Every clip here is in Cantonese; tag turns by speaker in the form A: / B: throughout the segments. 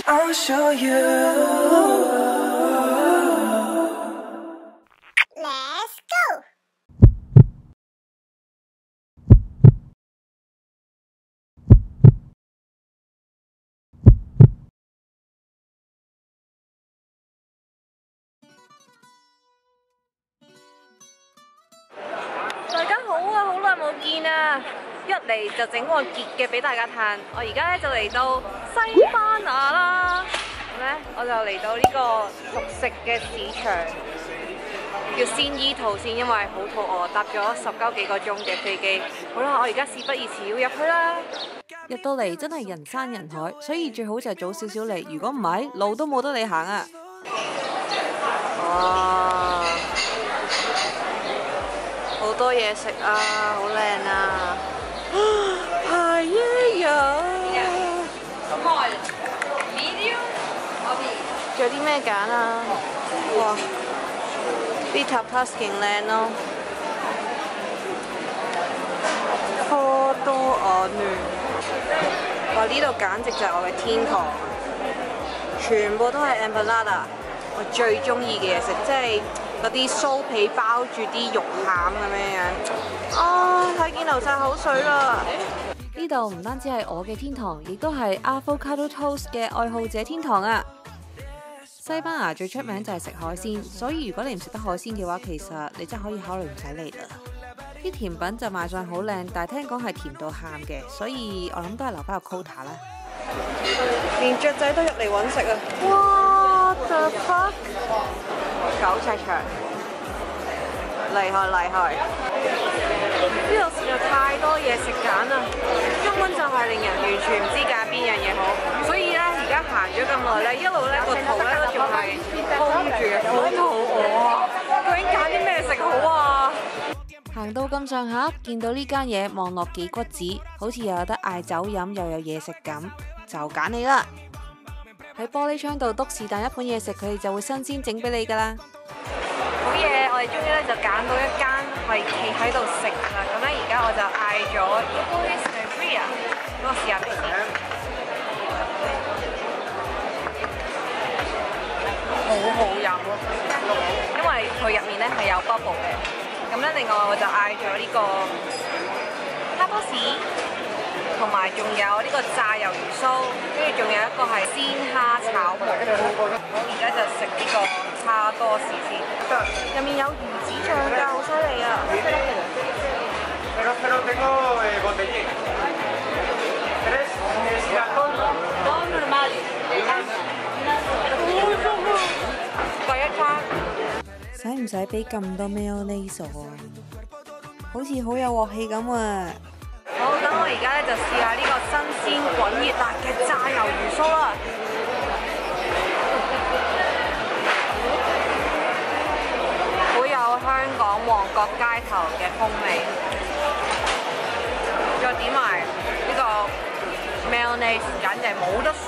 A: I'll show you。Let's go。
B: 大家好啊，好耐冇見啊！一嚟就整個熱嘅俾大家嘆。我而家咧就嚟到西班牙啦，咁咧我就嚟到呢個熟食嘅市場，叫鮮衣吐司，因為好肚餓，搭咗19幾個鐘嘅飛機。好啦，我而家事不宜遲，要入去啦。入到嚟真係人山人海，所以最好就係早少少嚟，如果唔係路都冇得你行啊！哇！好多嘢食啊，好靚啊！係耶呀！仲有啲咩揀啊？哇！啲 tapas 勁靚咯，好多啊嫩！哇！呢度簡直就係我嘅天堂，全部都係 empanada， 我最中意嘅嘢食，即係嗰啲酥皮包住啲肉餡咁樣樣，啊！睇見流晒口水啦！呢度唔單止係我嘅天堂，亦都係 avocado toast 嘅愛好者天堂啊！西班牙最出名就係食海鮮，所以如果你唔食得海鮮嘅話，其實你真係可以考慮唔使嚟啦。啲甜品就賣相好靚，但係聽講係甜到喊嘅，所以我諗都係留翻個 quota 啦。連雀仔都入嚟揾食啊！哇 the fuck！ 9尺長，厲害厲害！呢度實在太多嘢食揀啦，根本就係令人完全唔知揀邊樣嘢好。所以咧，而家行咗咁耐咧，一路咧個肚咧都仲係空住嘅，好肚餓啊！究竟揀啲咩食好啊？行到咁上下，見到呢間嘢望落幾骨子，好似又有得嗌酒飲，又有嘢食咁，就揀你啦！喺玻璃窗度篤是但一盤嘢食，佢哋就會新鮮整俾你噶啦。好嘢！我哋終於咧就揀到一間係企喺度食啦。咁咧而家我就嗌咗一杯 sangria， 咁我試下先。好好飲，因為佢入面咧係有 bubble 嘅。咁咧另外我就嗌咗呢個蝦波士，同埋仲有呢個炸魷魚酥，跟住仲有一個係鮮蝦炒蘑菇。我而家就食呢個蝦多士先，入面有魚子醬㗎，好犀利啊！第一餐使唔使俾咁多 mayonnaise 啊？好似好有鑊氣咁啊！好，等我而家咧就試下呢個新鮮滾熱辣嘅炸魷魚酥啦。好有香港旺角街頭嘅風味，再點埋呢個 mayonnaise， 簡直係冇得輸。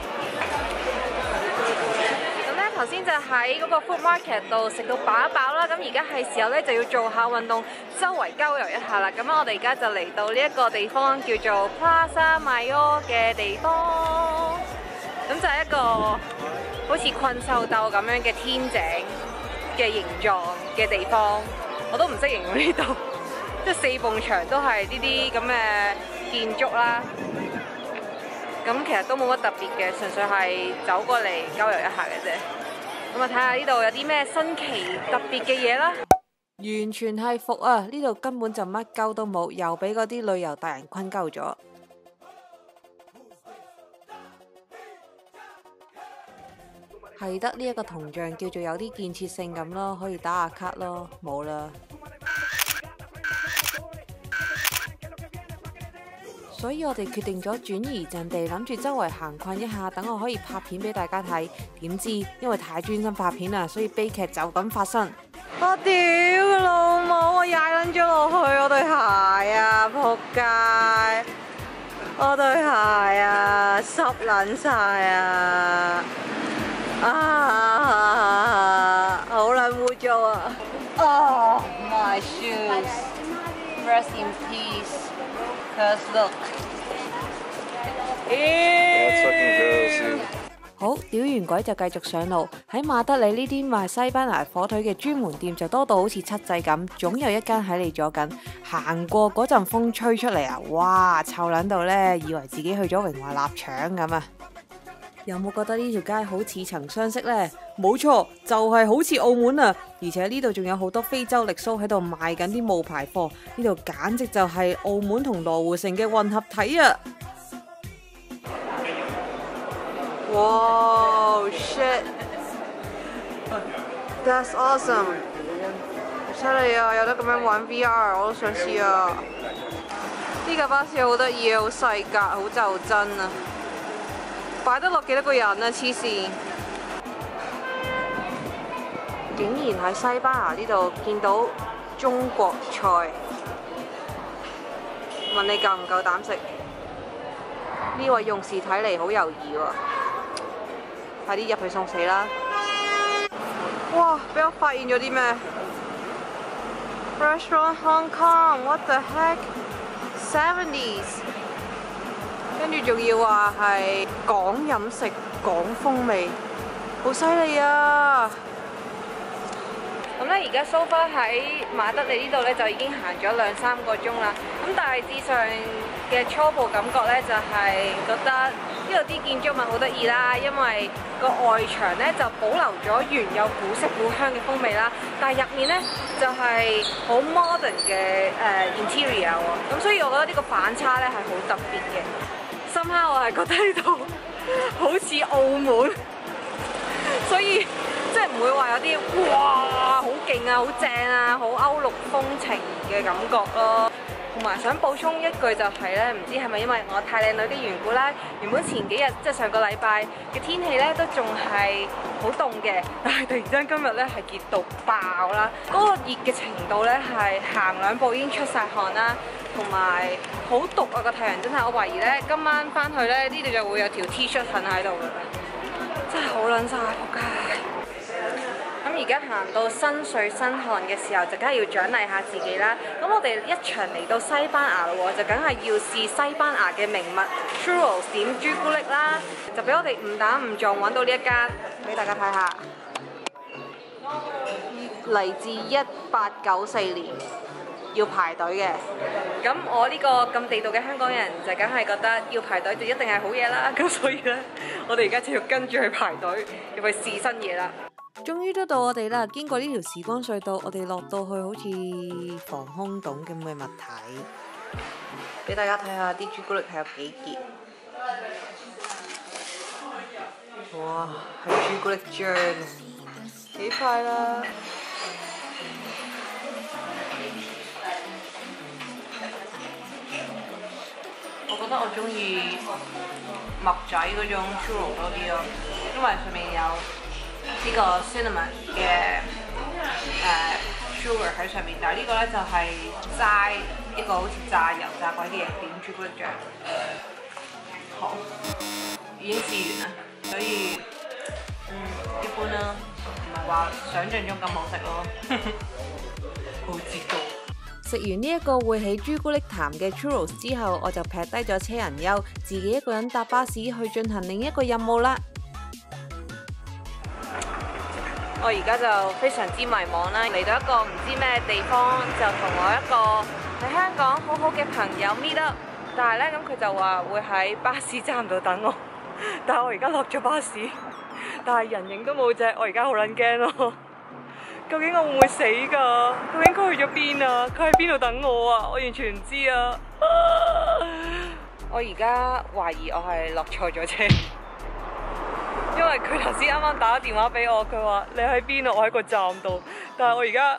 B: 頭先就喺嗰個 food market 度食到飽一飽啦，咁而家係時候咧就要做下運動，周圍郊遊一下啦。咁我哋而家就嚟到呢一個地方叫做 Plaza Mayor 嘅地方，咁就係一個好似困獸鬥咁樣嘅天井嘅形狀嘅地方，我都唔識形容呢度，即係4埲牆都係呢啲咁嘅建築啦。咁其實都冇乜特別嘅，純粹係走過嚟郊遊一下嘅啫。咁啊，睇下呢度有啲咩新奇特別嘅嘢啦！完全係服啊！呢度根本就乜鳩都冇，又俾嗰啲旅遊大人困鳩咗。係得呢一個銅像叫做有啲建設性咁咯，可以打下卡咯，冇啦。所以我哋決定咗轉移陣地，諗住周圍行困一下，等我可以拍片俾大家睇。點知因為太專心拍片啦，所以悲劇就咁發生。我屌佢老母！我踩撚咗落去我對鞋啊！仆街！我對鞋啊，濕撚晒啊！好撚污糟啊！Oh my shoes! Rest in peace. Cause look. Ew. 屌完鬼就繼續上路。喺馬德里呢啲賣西班牙火腿嘅專門店就多到好似七仔咁，總有一間喺你左近。行過嗰陣風吹出嚟啊，哇！臭撚到呢，以為自己去咗榮華臘腸咁啊！有冇覺得呢條街好似曾相識呢？冇錯，就係好似澳門啊！而且呢度仲有好多非洲力蘇喺度賣緊啲冒牌貨，呢度簡直就係澳門同羅湖城嘅混合體啊！哇 shit！That's awesome！ 犀利啊，有得咁樣玩 VR， 我都想試啊！呢架巴士好得意啊，好細格，好就真啊！擺得落幾多個人啊！黐線！竟然喺西班牙呢度見到中國菜，問你夠唔夠膽食？呢位用士睇嚟好猶豫喎，快啲入去送死啦！哇！俾我發現咗啲咩 ？Restaurant Hong Kong，what the heck？70s， 跟住仲要話係港飲食、港風味，好犀利啊！咁咧，而家 so far 喺馬德里呢度咧就已經行咗2-3個鐘啦。咁大致上嘅初步感覺咧就係覺得呢度啲建築物好得意啦，因為個外牆咧就保留咗原有古色古香嘅風味啦，但係入面咧就係好 modern 嘅interior 喎。咁所以我覺得呢個反差咧係好特別嘅。深刻我係覺得呢度好似澳門，所以即係唔會話有啲哇好勁啊、好正啊、好歐陸風情嘅感覺咯。同埋想補充一句就係咧，唔知係咪因為我太靚女嘅緣故啦？原本前幾日即係上個禮拜嘅天氣咧都仲係好凍嘅，但係突然之間今日咧係熱到爆啦！嗰個熱嘅程度咧係行2步已經出晒汗啦，同埋好毒啊個太陽真係，我懷疑咧今晚翻去咧呢度就會有條 T 恤襯喺度嘅，真係好撚晒仆街！咁而家行到身水身汗嘅時候，就梗係要獎勵下自己啦。咁我哋一場嚟到西班牙咯喎，就梗係要試西班牙嘅名物 Churros 點朱古力啦。就俾我哋誤打誤撞揾到呢一間，俾大家睇下。嚟自1894年，要排隊嘅。咁我呢個咁地道嘅香港人就梗係覺得要排隊就一定係好嘢啦。咁所以呢，我哋而家就要跟住去排隊，入去試新嘢啦。終於都到我哋啦！經過呢條時光隧道，我哋落到去好似防空洞咁嘅物體，俾大家睇下啲朱古力係有幾結。哇！係朱古力醬，幾快啦！我覺得我中意麥仔嗰種 churro 多啲咯，因為上面有呢個 cinnamon 嘅sugar 喺上面，但係呢個咧就係齋一個好似炸油炸鬼嘅嘢點朱古力醬。好，已經試完啦，所以一般啦，唔係話想像中咁好食咯，好折高。食完呢一個會起朱古力痰嘅 churros 之後，我就劈低咗車人優，自己一個人搭巴士去進行另一個任務啦。我而家就非常之迷茫啦，嚟到一個唔知咩地方，就同我一個喺香港好好嘅朋友 meet up，但係咧咁佢就話會喺巴士站度等我，但係我而家落咗巴士，但係人影都冇隻，我而家好撚驚咯。究竟我會唔會死㗎？究竟佢去咗邊啊？佢喺邊度等我啊？我完全唔知啊！我而家懷疑我係落錯咗車。因為佢頭先啱啱打咗電話俾我，佢話你喺邊啊？我喺個站度，但係我而家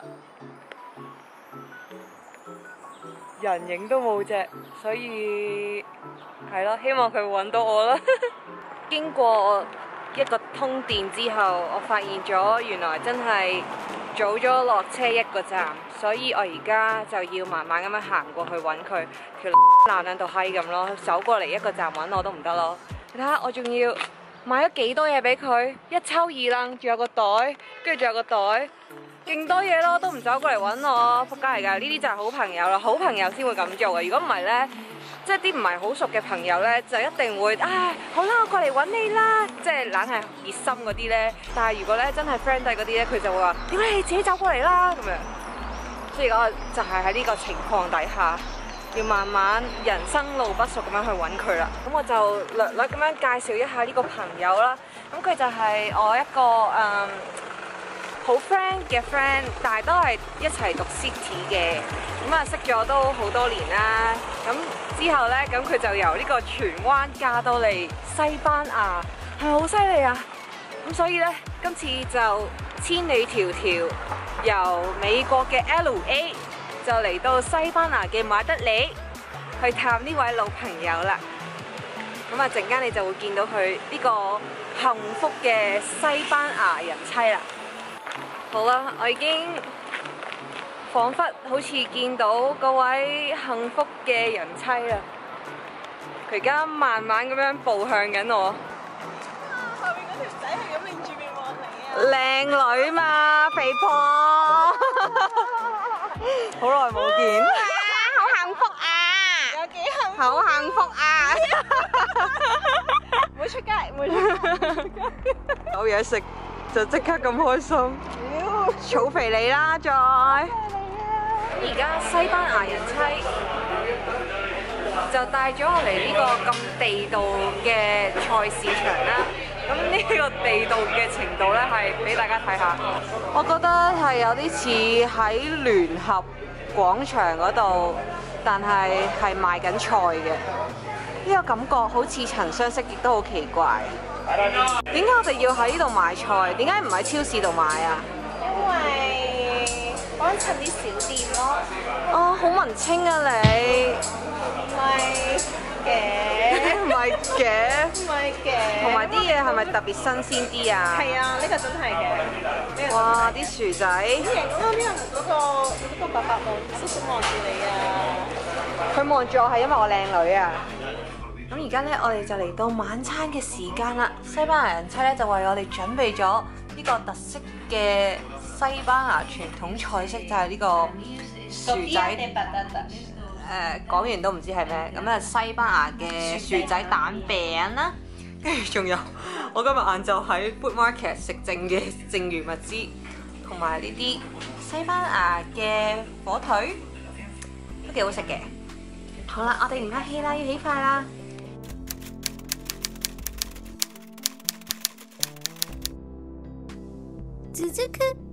B: 人影都冇隻，所以係咯，希望佢會揾到我啦。經過一個通電之後，我發現咗原來真係早咗落車一個站，所以我而家就要慢慢咁樣行過去揾佢，條爛撚到閪咁咯，走過嚟一個站揾我都唔得咯。你睇下，我仲要買咗幾多嘢俾佢，一抽二掕，仲有個袋，跟住仲有個袋， 勁多嘢咯，都唔走過嚟揾我，仆街嚟㗎！呢啲就係好朋友啦，好朋友先會咁做嘅。如果唔係咧，即係啲唔係好熟嘅朋友咧，就一定會好啦，我過嚟揾你啦，即係懶係熱心嗰啲咧。但係如果咧真係 friend 底嗰啲咧，佢就會話：點解你自己走過嚟啦？咁樣。所以我就係喺呢個情況底下，要慢慢人生路不熟咁樣去揾佢啦。咁我就略略咁樣介紹一下呢個朋友啦。咁佢就係我一個好 friend 嘅 friend， 但係都係一齊讀 City 嘅，咁啊識咗都好多年啦。咁之後呢，咁佢就由呢個荃灣嫁到嚟西班牙，係咪好犀利啊？咁所以呢，今次就千里迢迢由美國嘅 LA 就嚟到西班牙嘅馬德里去探呢位老朋友啦。咁啊陣間你就會見到佢呢個幸福嘅西班牙人妻啦。好啦，我已經彷彿好似見到嗰位幸福嘅人妻啦。佢而家慢慢咁樣步向緊我。
C: 後面嗰條仔係咁擰住面望你啊！
B: 靚女嘛，肥婆。好耐冇見。好幸福啊！
C: 有幾幸福？
B: 好幸福啊！
C: 唔好出街，唔好出街。
B: 有嘢食就即刻咁開心。儲肥你啦，再。而家西班牙人妻就帶咗我嚟呢個咁地道嘅菜市場啦。咁呢個地道嘅程度咧，係俾大家睇下。我覺得係有啲似喺聯合廣場嗰度，但係賣緊菜嘅。呢個感覺好似曾相識，亦都好奇怪。點解我哋要喺呢度買菜？點解唔喺超市度買啊？
C: 因為幫襯啲小店咯。
B: 哦，好文青啊你！
C: 唔係嘅，
B: 唔係嘅，
C: 唔係嘅。
B: 同埋啲嘢係咪特別新鮮啲啊？
C: 係啊，呢個真係嘅。
B: 哇！啲薯仔。
C: 好型咯！呢個嗰個伯伯叔叔望住你啊！
B: 佢望住我係因為我靚女啊！咁而家咧，我哋就嚟到晚餐嘅時間啦。西班牙人妻咧就為我哋準備咗呢個特色嘅西班牙傳統菜式，就係呢個薯仔。講完都唔知係咩。咁啊，西班牙嘅薯仔蛋餅啦，跟住仲有我今日晏晝喺 Food Market 食剩嘅剩餘物資，同埋呢啲西班牙嘅火腿，都幾好食嘅。好啦，我哋唔客氣啦，要起筷啦。
A: 続く